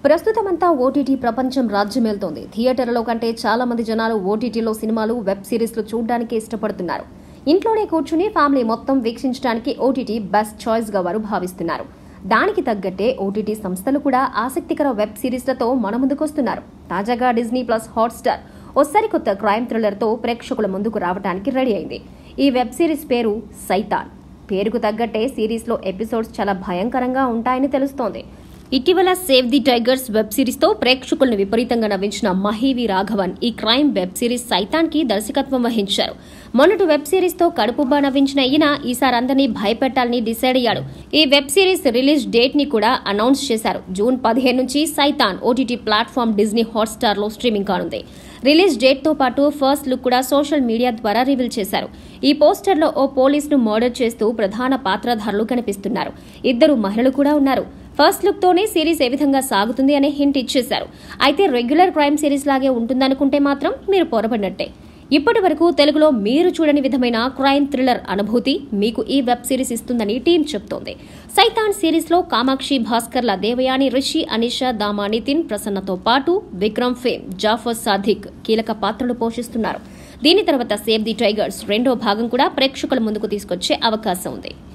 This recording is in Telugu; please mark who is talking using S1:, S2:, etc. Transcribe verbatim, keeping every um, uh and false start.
S1: ప్రస్తుతమంతా ఓటీటీ ప్రపంచం రాజ్యమేలుతోంది. థియేటర్లలో కంటే చాలా మంది జనాలు ఓటీటీలో సినిమాలు, వెబ్ సిరీస్లు చూడడానికి ఇష్టపడుతున్నారు. ఇంట్లోనే కూర్చుని ఫ్యామిలీ మొత్తం వీక్షించడానికి ఓటీటీ బెస్ట్ చాయిస్ గా వారు భావిస్తున్నారు. దానికి తగ్గట్టే ఓటీటీ సంస్థలు కూడా ఆసక్తికర వెబ్ సిరీస్లతో మన ముందుకొస్తున్నారు. తాజాగా డిజ్నీ ప్లస్ హాట్స్టార్ ఓ సరికొత్త క్రైమ్ థ్రిల్లర్ తో ప్రేక్షకుల ముందుకు రావడానికి రెడీ అయింది. ఈ వెబ్ సిరీస్ పేరు సైతాన్. పేరుకు తగ్గట్టే సిరీస్ లో ఎపిసోడ్స్ చాలా భయంకరంగా ఉంటాయని తెలుస్తోంది. ఇటీవల save the tigers web series తో ప్రేక్షకులను విపరీతంగా నవ్వించిన మహీవి రాఘవన్ ఈ క్రైమ్ వెబ్ సిరీస్ సైతాన్ కి దర్శకత్వం వహించారు. మొన్నటి వెబ్ సిరీస్ తో కడుపుబ్బా నవ్వించిన ఈయన ఈసారి అందరినీ భయపెట్టాలని డిసైడ్ అయ్యాడు. ఈ వెబ్ సిరీస్ రిలీజ్ డేట్ ని కూడా అనౌన్స్ చేశారు. జూన్ పదిహేను నుంచి Shaitan OTT platform Disney Hotstar లో స్ట్రీమింగ్ కానుంది. రిలీజ్ డేట్ తో పాటు ఫస్ట్ లుక్ కూడా సోషల్ మీడియా ద్వారా రివీల్ చేశారు. ఈ పోస్టర్ లో ఓ పోలీస్ ను మర్డర్ చేస్తూ ప్రధాన పాత్రధారులు కనిపిస్తున్నారు. ఇద్దరు మహిళలు కూడా ఉన్నారు. ఫస్ట్ లుక్ తోనే సిరీస్ ఏ విధంగా సాగుతుంది అనే హింట్ ఇచ్చేశారు. అయితే రెగ్యులర్ క్రైమ్ సిరీస్ లాగే ఉంటుందనుకుంటే మాత్రం మీరు పొరపడినట్టే. ఇప్పటి వరకు తెలుగులో మీరు చూడని విధమైన క్రైమ్ థ్రిల్లర్ అనుభూతి మీకు ఈ వెబ్ సిరీస్ ఇస్తుందని టీం చెప్తోంది. సైతాన్ సిరీస్ లో కామాక్షి, భాస్కర్ల, దేవయాని, రిషి, అనిషా, దామా, నితిన్, ప్రసన్నతో పాటు విక్రమ్ ఫేమ్, జాఫర్ సాదిక్ కీలక పాత్రలు పోషిస్తున్నారు. దీని తర్వాత సేవ్ ది టైగర్స్ రెండో భాగం కూడా ప్రేక్షకుల ముందుకు తీసుకొచ్చే అవకాశం ఉంది.